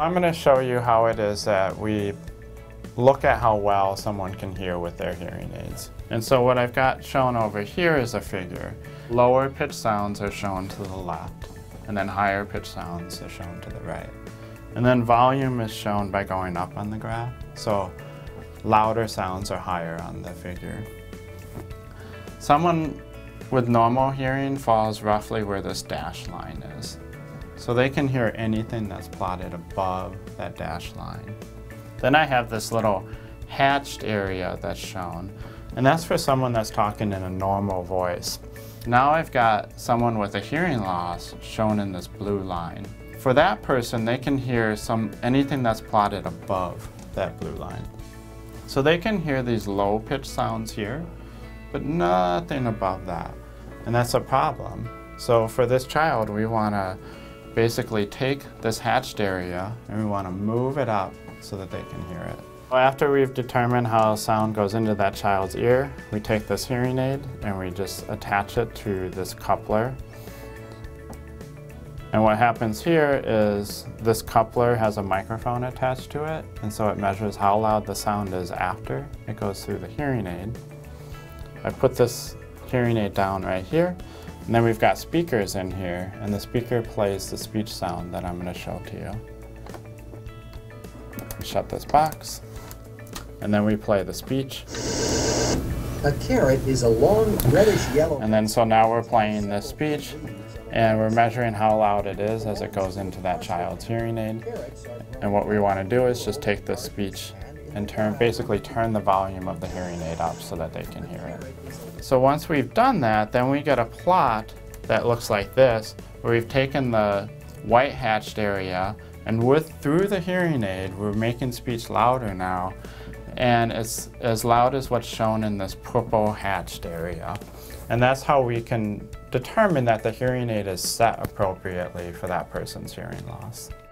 I'm going to show you how it is that we look at how well someone can hear with their hearing aids. And so what I've got shown over here is a figure. Lower pitch sounds are shown to the left, and then higher pitch sounds are shown to the right. And then volume is shown by going up on the graph. So louder sounds are higher on the figure. Someone with normal hearing falls roughly where this dashed line is. So they can hear anything that's plotted above that dashed line. Then I have this little hatched area that's shown, and that's for someone that's talking in a normal voice. Now I've got someone with a hearing loss shown in this blue line. For that person, they can hear anything that's plotted above that blue line. So they can hear these low pitch sounds here, but nothing above that. And that's a problem. So for this child, we want to basically take this hatched area and we want to move it up so that they can hear it. After we've determined how sound goes into that child's ear, we take this hearing aid and we just attach it to this coupler. And what happens here is this coupler has a microphone attached to it, and so it measures how loud the sound is after it goes through the hearing aid. I put this hearing aid down right here, and then we've got speakers in here, and the speaker plays the speech sound that I'm going to show to you. We shut this box, and then we play the speech. A carrot is a long reddish yellow. And then so now we're playing this speech, and we're measuring how loud it is as it goes into that child's hearing aid. And what we want to do is just take this speech and basically turn the volume of the hearing aid up so that they can hear it. So once we've done that, then we get a plot that looks like this, where we've taken the white hatched area, and through the hearing aid, we're making speech louder now, and it's as loud as what's shown in this purple hatched area. And that's how we can determine that the hearing aid is set appropriately for that person's hearing loss.